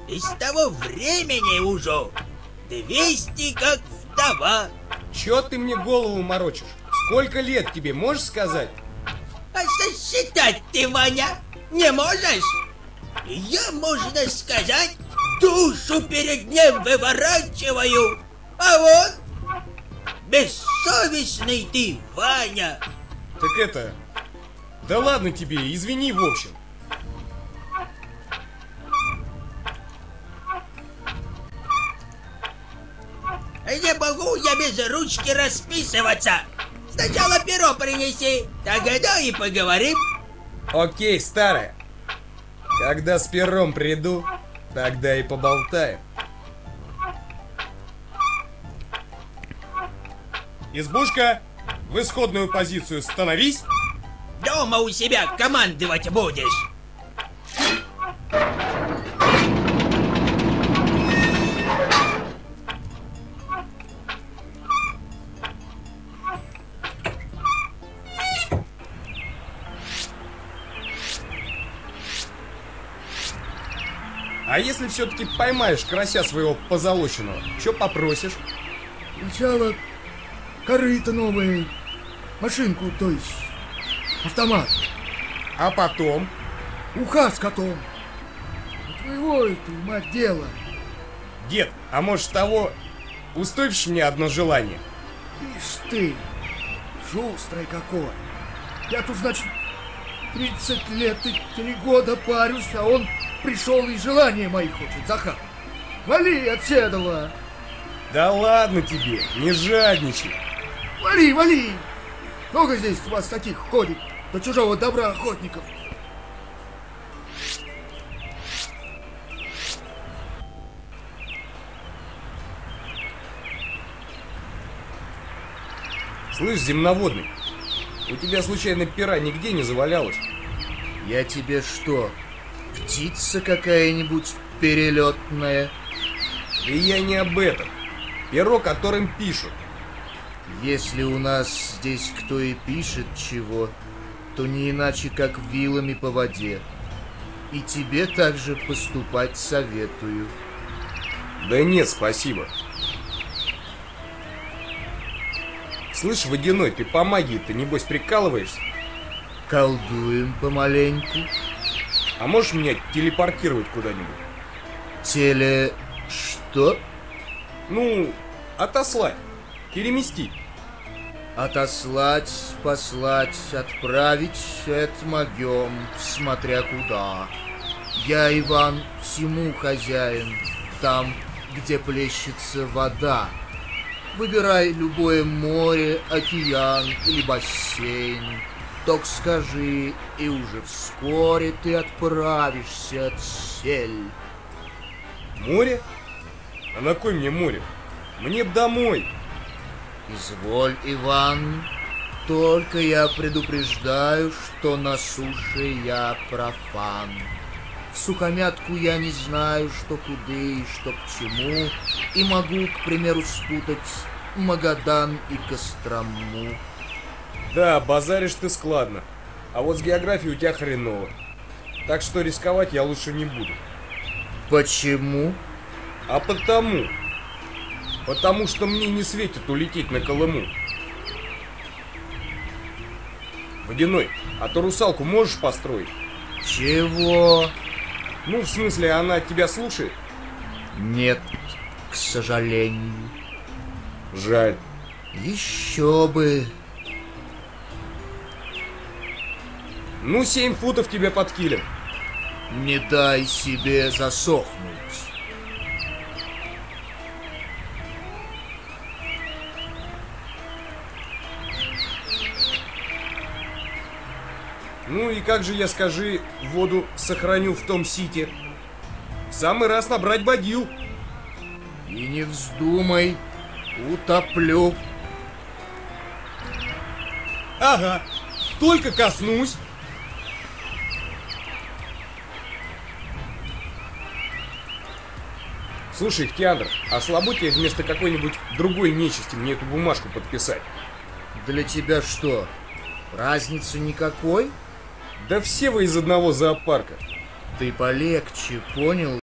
И с того времени уже 200 как вдова. Чё ты мне голову морочишь? Сколько лет тебе, можешь сказать? А сосчитать ты, Ваня, не можешь? Я, можно сказать, душу перед ним выворачиваю. А вот бессовестный ты, Ваня. Так это... Да ладно тебе, извини в общем. Не могу я без ручки расписываться. Сначала перо принеси, тогда и поговорим. Окей, старая. Когда с пером приду, тогда и поболтаем. Избушка, в исходную позицию становись. Дома у себя командовать будешь. А если все-таки поймаешь карася своего позолоченного, что попросишь? Сначала корыто новое, машинку, то есть автомат. А потом? Уха с котом. У твоего это, мать, дело. Дед, а может того, уступишь мне одно желание? Ишь ты, шустрый какой. Я тут, значит, 30 лет и 3 года парюсь, а он пришел и желания мои хочет, Захар. Вали отседова. Да ладно тебе, не жадничай. Вали, вали. Много здесь у вас таких ходит, до чужого добра охотников. Слышь, земноводный, у тебя случайно пера нигде не завалялось? Я тебе что, птица какая-нибудь перелетная? И я не об этом. Перо, которым пишут. Если у нас здесь кто и пишет чего, то не иначе, как вилами по воде. И тебе также поступать советую. Да нет, спасибо. Слышь, Водяной, ты по магии-то, небось, прикалываешься? Колдуем помаленьку. А можешь меня телепортировать куда-нибудь? Что? Ну, отослать, переместить. Отослать, послать, отправить — это могем, смотря куда. Я, Иван, всему хозяин, там, где плещется вода. Выбирай любое море, океан или бассейн. Только скажи, и уже вскоре ты отправишься от сель. Море? А на кой мне море? Мне б домой. Изволь, Иван, только я предупреждаю, что на суше я профан. В сухомятку я не знаю, что куды и что к чему, и могу, к примеру, спутать Магадан и Кострому. Да, базаришь ты складно. А вот с географией у тебя хреново. Так что рисковать я лучше не буду. Почему? А потому. Потому что мне не светит улететь на Колыму. Водяной, а то русалку можешь построить? Чего? Ну, в смысле, она тебя слушает? Нет, к сожалению. Жаль. Еще бы. Ну, 7 футов тебе под килем. Не дай себе засохнуть. Ну и как же я, скажи, воду сохраню в том сите? В самый раз набрать бадил. И не вздумай, утоплю. Ага, только коснусь. Слушай, Ихтиандр, а слабо тебе вместо какой-нибудь другой нечисти мне эту бумажку подписать? Для тебя что, разницы никакой? Да все вы из одного зоопарка. Ты полегче, понял?